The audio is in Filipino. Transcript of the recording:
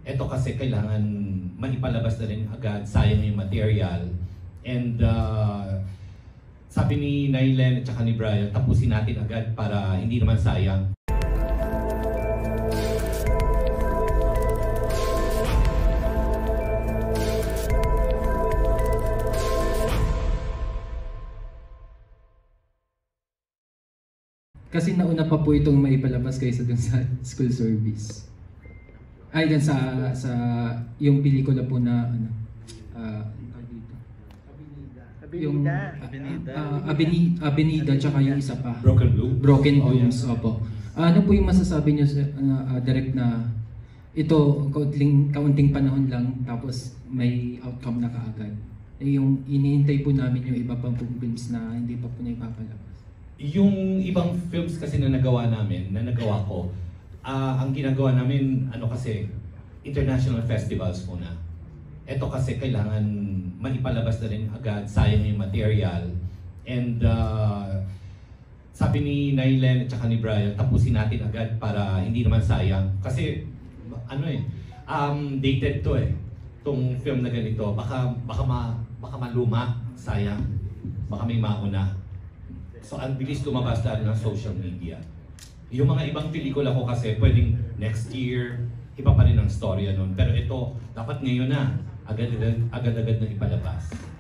Ito kasi kailangan maipalabas na rin agad, sayang yung material. And sabi ni Nailen at saka ni Brian, tapusin natin agad para hindi naman sayang. Kasi nauna pa po itong maipalabas kaysa dun sa school service. Ay, dun sa yung pelikula po na ano, dito. Yung Avenida, tsaka yung isa pa. Broken Blue? Broken Blooms, opo. Ano po yung masasabi niyo sa Direk na ito, kaunting panahon lang tapos may outcome na kaagad? Yung iniintay po namin yung iba pang films na hindi pa po na ipapalabas. Yung ibang films kasi na nagawa ko, ang ginagawa namin, kasi, international festivals muna. Ito kasi kailangan maipalabas na rin agad, sayang yung material. And sabi ni Nailen at saka ni Brian, tapusin natin agad para hindi naman sayang. Kasi, dated to itong film na ganito. Baka maluma, sayang. Baka may mauna. So, ang bilis lumabas ng social media. Yung mga ibang pelikula ko kasi, pwedeng next year, iba pa rin ang storya nun. Pero ito, dapat ngayon na, agad-agad na ipalabas.